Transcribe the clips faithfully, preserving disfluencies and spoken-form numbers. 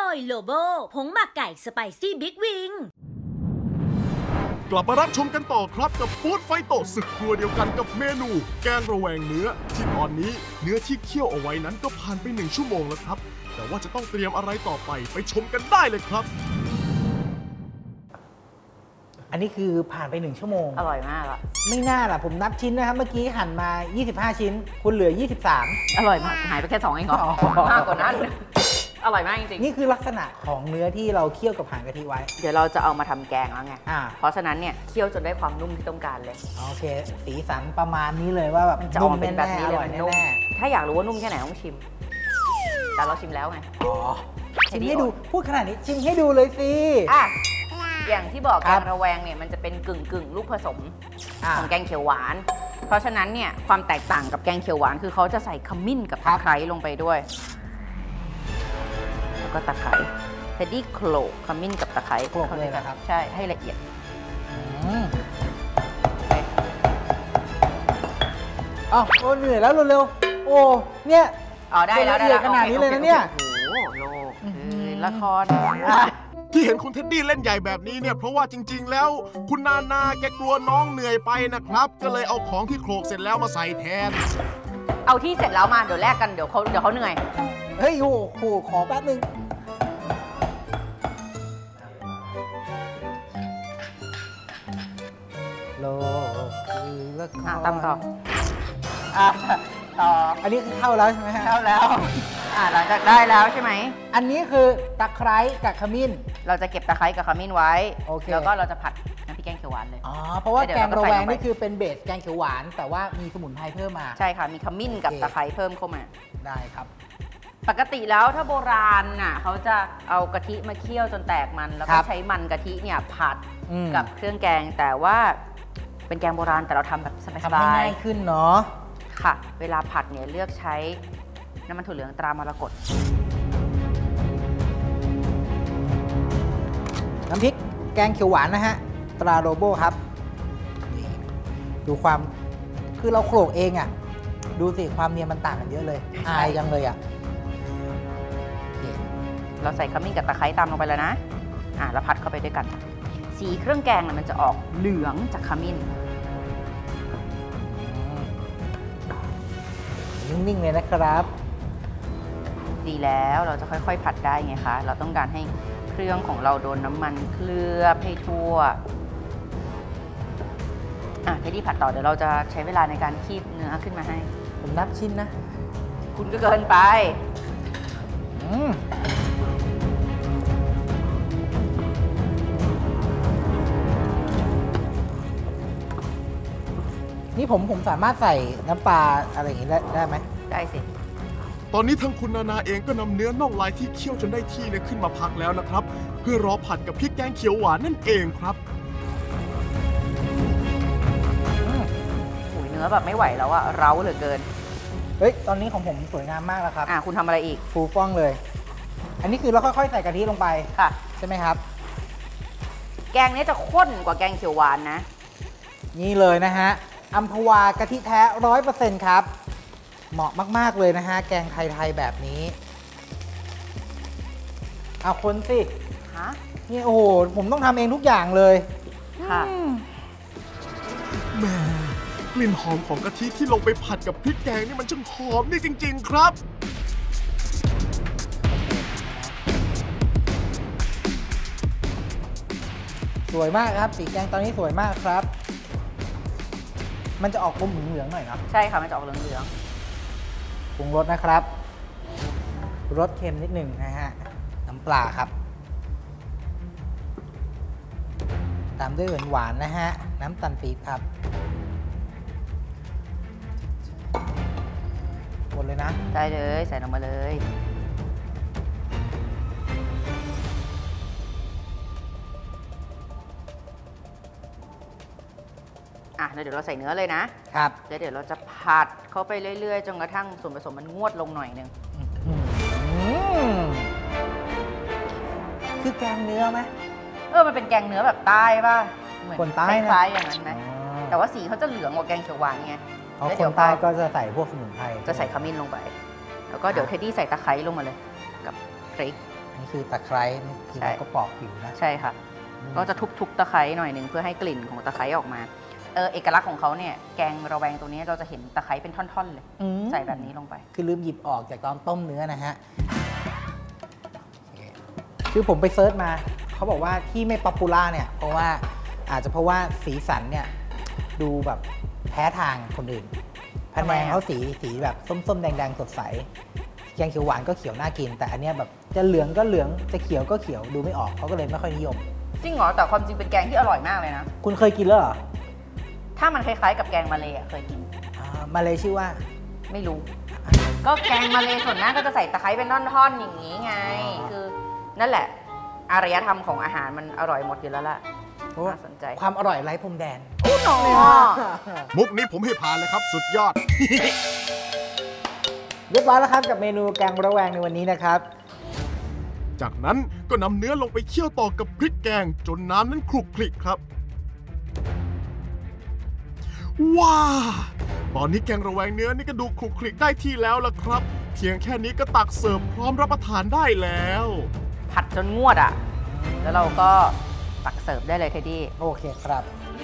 ยโลโบผงหมักไก่สไปซี่บิ๊กวิงกลับมารับชมกันต่อครับกับฟู้ดไฟโตศึกครัวเดียวกันกับเมนูแกงระแวงเนื้อที่ตอนนี้เนื้อที่เคี่ยวเอาไว้นั้นก็ผ่านไปหนึ่งชั่วโมงแล้วครับแต่ว่าจะต้องเตรียมอะไรต่อไปไปชมกันได้เลยครับอันนี้คือผ่านไปหนึ่งชั่วโมงอร่อยมากอะไม่น่าล่ะผมนับชิ้นนะครับเมื่อกี้หั่นมายี่สิบห้าชิ้นคุณเหลือยี่สิบสามอร่อยมากหายไปแค่สองเองเหรอมากกว่านั้นอร่อยมากจริงๆนี่คือลักษณะของเนื้อที่เราเคี่ยวกับหางกะทิไว้เดี๋ยวเราจะเอามาทำแกงแล้วไงเพราะฉะนั้นเนี่ยเคี่ยวจนได้ความนุ่มที่ต้องการเลยโอเคสีสันประมาณนี้เลยว่าแบบจะออกมาเป็นแบบนี้เลยมันนุ่มถ้าอยากรู้ว่านุ่มแค่ไหนต้องชิมแต่เราชิมแล้วไงอ๋อชิมให้ดูพูดขนาดนี้ชิมให้ดูเลยสิอ่ะอย่างที่บอกแกงระแวงเนี่ยมันจะเป็นกึ่งกึ่งลูกผสมของแกงเขียวหวานเพราะฉะนั้นเนี่ยความแตกต่างกับแกงเขียวหวานคือเขาจะใส่ขมิ้นกับตะไคร้ลงไปด้วยแล้วก็ตะไคร้เทดดี้โคลกขมิ้นกับตะไคร้โคลกเลยนะครับใช่ให้ละเอียดอ๋อโอ้เหนื่อยแล้วเร็วๆโอ้เนี่ยอ๋อได้แล้วได้แล้วขนาดนี้เลยนะเนี่ยโอ้โหโลกละครที่เห็นคุณเท็ดดี้เล่นใหญ่แบบนี้เนี่ยเพราะว่าจริงๆแล้วคุณนานาแกกลัวน้องเหนื่อยไปนะครับก็เลยเอาของที่โขลกเสร็จแล้วมาใส่แทนเอาที่เสร็จแล้วมาเดี๋ยวแลกกันเดี๋ยวเขาเดี๋ยวเขาเหนื่อยเฮ้ยโอ้โหขอแป๊บนึงโลคือละครตามต่ออ่ะต่ออันนี้คือเข้าแล้วใช่ไหมเข้าแล้วอ่ะหลังจากได้แล้วใช่ไหมอันนี้คือตะไคร้กับขมิ้นเราจะเก็บตะไคร้กับขมิ้นไว้โอเคแล้วก็เราจะผัดน้ำพริกแกงเขียวหวานเลยอ๋อเพราะว่าแกงระแวงนี่คือเป็นเบสแกงเขียวหวานแต่ว่ามีสมุนไพรเพิ่มมาใช่ค่ะมีขมิ้นกับตะไคร้เพิ่มเข้ามาได้ครับปกติแล้วถ้าโบราณน่ะเขาจะเอากะทิมาเคี่ยวจนแตกมันแล้วก็ใช้มันกะทิเนี่ยผัดกับเครื่องแกงแต่ว่าเป็นแกงโบราณแต่เราทำแบบสบายๆทำให้ง่ายขึ้นเนาะค่ะเวลาผัดเนี่ยเลือกใช้น้ำมันถั่วเหลืองตรามรกตน้ำพริกแกงเขียวหวานนะฮะตราโรโบครับนี่ดูความคือเราโขลกเองอ่ะดูสิความเนียนมันต่างกันเยอะเลยอายจังเลยอ่ะเราใส่ขมิ้นกับตะไคร้ตามลงไปแล้วนะอ่ะแล้วผัดเข้าไปด้วยกันสีเครื่องแกงมันจะออกเหลืองจากขมิ้นนิ่งๆเลยนะครับดีแล้วเราจะค่อยๆผัดได้ไงคะเราต้องการให้เครื่องของเราโดนน้ำมันเคลือบให้ทั่วอ่ะเทดดี้ผัดต่อเดี๋ยวเราจะใช้เวลาในการคีบเนื้อขึ้นมาให้ผมนับชิ้นนะคุณก็เกินไปนี่ผมผมสามารถใส่น้ำปลาอะไรอย่างนี้ได้ได้ไหมได้สิตอนนี้ทางคุณนานาเองก็นำเนื้อน่องลายที่เคี่ยวจนได้ที่เนี่ยขึ้นมาพักแล้วนะครับเพื่อรอผัดกับพริกแกงเขียวหวานนั่นเองครับอุ้ยเนื้อแบบไม่ไหวแล้วอะเร้าเหลือเกินเฮ้ยตอนนี้ของผมสวยงามมากแล้วครับอ่ะคุณทำอะไรอีกฟูฟ่องเลยอันนี้คือเราค่อยๆใส่กะทิลงไปค่ะใช่ไหมครับแกงนี้จะข้นกว่าแกงเขียวหวานนะนี่เลยนะฮะอัมพวากะทิแท้ร้อยเปอร์เซ็นต์ครับเหมาะมากๆเลยนะฮะแกงไทยๆแบบนี้เอาคนสิฮะนี่โอ้โหผมต้องทำเองทุกอย่างเลยค่ะแม่กลิ่นหอมของกะทิที่ลงไปผัดกับพริกแกงนี่มันช่างหอมนี่จริงๆครับสวยมากครับสีแกงตอนนี้สวยมากครับมันจะออกอมเหลืองๆหน่อยนะใช่ค่ะมันจะออกเหลืองปรุงรสนะครับรสเค็มนิดหนึ่งนะฮะน้ำปลาครับตามด้วยหวานๆนะฮะน้ำตาลปี๊บครับหมดเลยนะได้เลยใส่ลงมาเลยอ่ะแล้วเดี๋ยวเราใส่เนื้อเลยนะครับแล้วเดี๋ยวเราจะผัดเข้าไปเรื่อยๆจนกระทั่งส่วนผสมมันงวดลงหน่อยนึงคือแกงเนื้อไหมเออมันเป็นแกงเนื้อแบบใต้ป่ะเหมือนคนใต้คล้ายๆอย่างนั้นไหมแต่ว่าสีเขาจะเหลืองกว่าแกงเขียวหวานไงแล้วคนใต้ก็จะใส่พวกสมุนไพรจะใส่ขมิ้นลงไปแล้วก็เดี๋ยวเทดดี้ใส่ตะไคร้ลงมาเลยกับพริกนี่คือตะไคร้นี่คือเราก็ปอกผิวนะใช่ค่ะก็จะทุบๆตะไคร้หน่อยหนึ่งเพื่อให้กลิ่นของตะไคร้ออกมาเออเอกลักษณ์ของเขาเนี่ยแกงระแวงตัวนี้เราจะเห็นตะไคร้เป็นท่อนๆเลยใส่แบบนี้ลงไปคือลืมหยิบออกจากตอนต้มเนื้อนะฮะคือผมไปเซิร์ชมาเขาบอกว่าที่ไม่ป๊อปปูล่าเนี่ยเพราะว่าอาจจะเพราะว่าสีสันเนี่ยดูแบบแพ้ทางคนอื่นพะแนงเขาสีสีแบบส้มๆแดงๆสดใสแกงเขียวหวานก็เขียวน่ากินแต่อันเนี้ยแบบจะเหลืองก็เหลืองจะเขียวก็เขียวดูไม่ออกเขาก็เลยไม่ค่อยนิยมจริงเหรอแต่ความจริงเป็นแกงที่อร่อยมากเลยนะคุณเคยกินแล้วเหรอถ้ามันคล้ายๆกับแกงมาเลยอ่ะเคยกินมาเลยชื่อว่าไม่รู้ก็แกงมาเลยส่วนมากก็จะใส่ตะไคร้เป็นท่อนๆอย่างนี้ไงคือนั่นแหละอารยธรรมของอาหารมันอร่อยหมดอยู่แล้วล่ะน่าสนใจความอร่อยไร้พรมแดนโอ้โหมุกนี้ผมให้ผ่านเลยครับสุดยอดเรียบร้อยแล้วครับกับเมนูแกงระแวงในวันนี้นะครับจากนั้นก็นำเนื้อลงไปเคี่ยวต่อกับพริกแกงจนน้ำนั้นคลุกคลิกครับว้าตอนนี้แกงระแวงเนื้อนี่ก็ดูคลุกคลิกได้ที่แล้วล่ะครับเพียงแค่นี้ก็ตักเสิร์ฟพร้อมรับประทานได้แล้วผัดจนงวดอ่ะแล้วเราก็ตักเสิร์ฟได้เลยเทดดี้โอเคครับ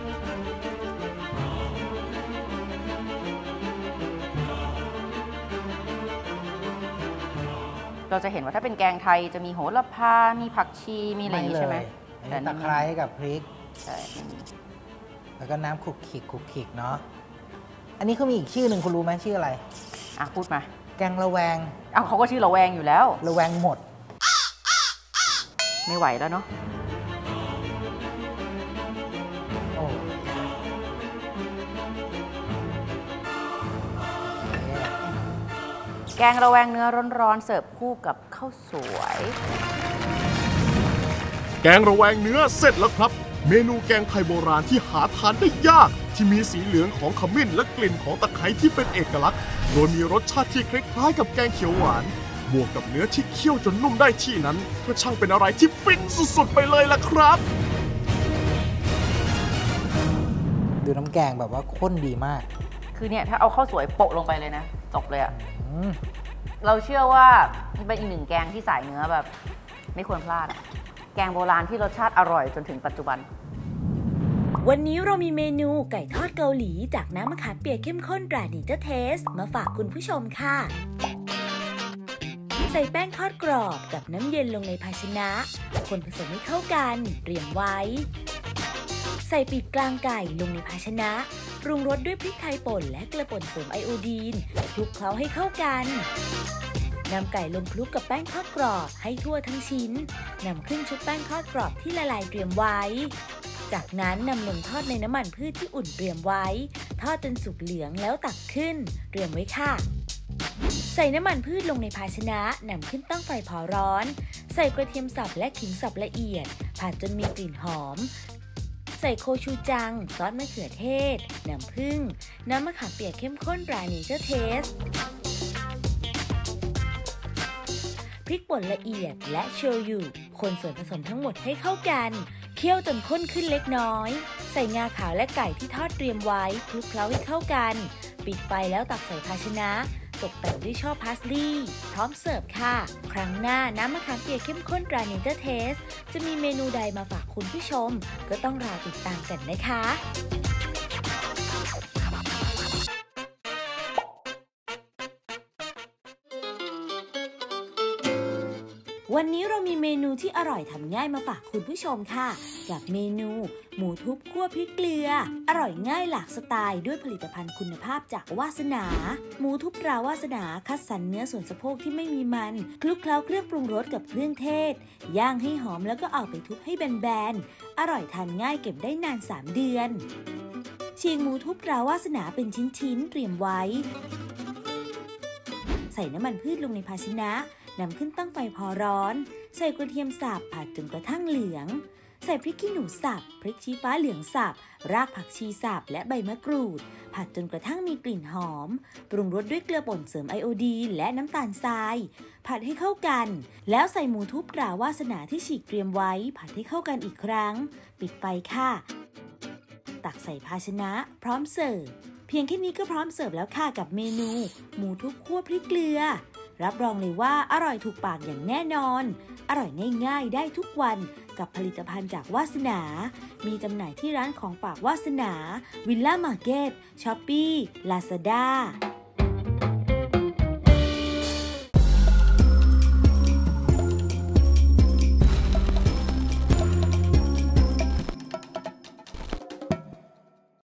เราจะเห็นว่าถ้าเป็นแกงไทยจะมีโหระพามีผักชีมีอะไรอย่างนี้ใช่ไหมแต่ตะไคร้กับพริกใช่แล้วก็น้ำคลุกคลิกคลุกคลิกเนาะอันนี้เขามีอีกชื่อหนึ่งคุณรู้ไหมชื่ออะไรอ่ะพูดมาแกงระแวงอ้าวเขาก็ชื่อระแวงอยู่แล้วระแวงหมดไม่ไหวแล้วเนาะแกงระแวงเนื้อร้อนๆเสิร์ฟคู่กับข้าวสวยแกงระแวงเนื้อเสร็จแล้วครับเมนูแกงไทยโบราณที่หาทานได้ยากที่มีสีเหลืองของขมิ้นและกลิ่นของตะไคร้ที่เป็นเอกลักษณ์โดยมีรสชาติที่คล้ายๆกับแกงเขียวหวานบวกกับเนื้อที่เคี่ยวจนนุ่มได้ที่นั้นก็ช่างเป็นอะไรที่ฟินสุดๆไปเลยล่ะครับดูน้ำแกงแบบว่าข้นดีมากคือเนี่ยถ้าเอาข้าวสวยโปะลงไปเลยนะจบเลยอะเราเชื่อว่าเป็นอีกหนึ่งแกงที่สายเนื้อแบบไม่ควรพลาดอะแกงโบราณที่รสชาติอร่อยจนถึงปัจจุบันวันนี้เรามีเมนูไก่ทอดเกาหลีจากน้ำมะขามเปียกเข้มข้นตราเนเจอร์เทสมาฝากคุณผู้ชมค่ะใส่แป้งทอดกรอบกับน้ำเย็นลงในภาชนะคนผสมให้เข้ากันเตรียมไว้ใส่ปีกกลางไก่ลงในภาชนะปรุงรสด้วยพริกไทยป่นและเกลือป่นเสริมไอโอดีนคลุกเคล้าให้เข้ากันนำไก่ลงคลุกกับแป้งทอดกรอบให้ทั่วทั้งชิ้นนำขึ้นชุบแป้งทอดกรอบที่ละลายเตรียมไว้จากนั้นนำลงทอดในน้ำมันพืชที่อุ่นเตรียมไว้ทอดจนสุกเหลืองแล้วตักขึ้นเตรียมไว้ค่ะใส่น้ำมันพืชลงในภาชนะนำขึ้นตั้งไฟพอร้อนใส่กระเทียมสับและขิงสับละเอียดผัดจนมีกลิ่นหอมใส่โคชูจังซอสมะเขือเทศน้ำผึ้งน้ำมะขามเปียกเข้มข้นตราเนเจอร์เทสพริกป่นละเอียดและโชยุคนส่วนผสมทั้งหมดให้เข้ากันเคี่ยวจนข้นขึ้นเล็กน้อยใส่งาขาวและไก่ที่ทอดเตรียมไว้คลุกเคล้าให้เข้ากันปิดไฟแล้วตักใส่ภาชนะตกแต่งด้วยช่อพาสลีย์พร้อมเสิร์ฟค่ะครั้งหน้าน้ำมะขามเปียกเข้มข้นตราเนเจอร์เทสจะมีเมนูใดมาฝากคุณผู้ชมก็ต้องรอติดตามกันนะคะวันนี้เรามีเมนูที่อร่อยทำง่ายมาฝากคุณผู้ชมค่ะกับเมนูหมูทุบคั่วพริกเกลืออร่อยง่ายหลากสไตล์ด้วยผลิตภัณฑ์คุณภาพจากวาสนาหมูทุบตราวาสนาคัดสรรเนื้อส่วนสะโพกที่ไม่มีมันคลุกเคล้าเครื่องปรุงรสกับเครื่องเทศย่างให้หอมแล้วก็เอาไปทุบให้แบนๆอร่อยทานง่ายเก็บได้นานสามเดือนฉีกหมูทุบตราวาสนาเป็นชิ้นๆเตรียมไว้ใส่น้ำมันพืชลงในภาชนะนำขึ้นตั้งไฟพอร้อนใส่กระเทียมสับผัดจนกระทั่งเหลืองใส่พริกขี้หนูสับพริกชี้ฟ้าเหลืองสับรากผักชีสับและใบมะกรูดผัดจนกระทั่งมีกลิ่นหอมปรุงรสด้วยเกลือป่นเสริมไอโอดีนและน้ำตาลทรายผัดให้เข้ากันแล้วใส่หมูทุบตราวาสนาที่ฉีกเตรียมไว้ผัดให้เข้ากันอีกครั้งปิดไฟค่ะตักใส่ภาชนะพร้อมเสิร์ฟเพียงแค่นี้ก็พร้อมเสิร์ฟแล้วค่ะกับเมนูหมูทุบคั่วพริกเกลือรับรองเลยว่าอร่อยถูกปากอย่างแน่นอนอร่อยง่ายๆได้ทุกวันกับผลิตภัณฑ์จากวาสนามีจำหน่ายที่ร้านของฝากวาสนาวิลล่ามาร์เก็ตช้อปปี้ลาซาด้า